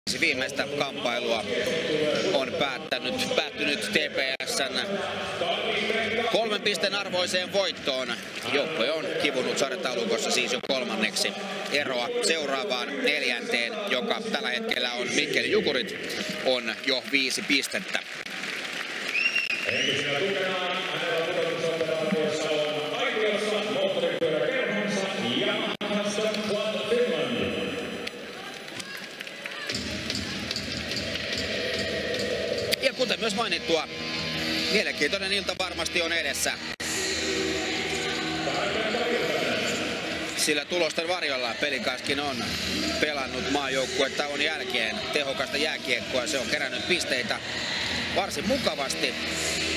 viimeistä kamppailua on päättynyt TPS:n 3 pisteen arvoiseen voittoon. Joukkue on kivunut sarjataulukossa siis jo kolmanneksi eroa seuraavaan 4, joka tällä hetkellä on Mikkeli Jukurit, on jo 5 pistettä. Ja kuten myös mainittua, mielenkiintoinen ilta varmasti on edessä. Sillä tulosten varjolla Pelikanskin on pelannut maajoukkuetauon jälkeen tehokasta jääkiekkoa. Se on kerännyt pisteitä varsin mukavasti.